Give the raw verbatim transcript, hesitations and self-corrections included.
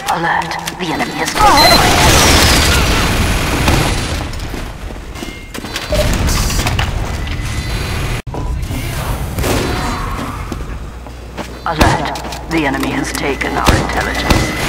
Alert, the enemy has taken my Alert, the enemy has taken our intelligence.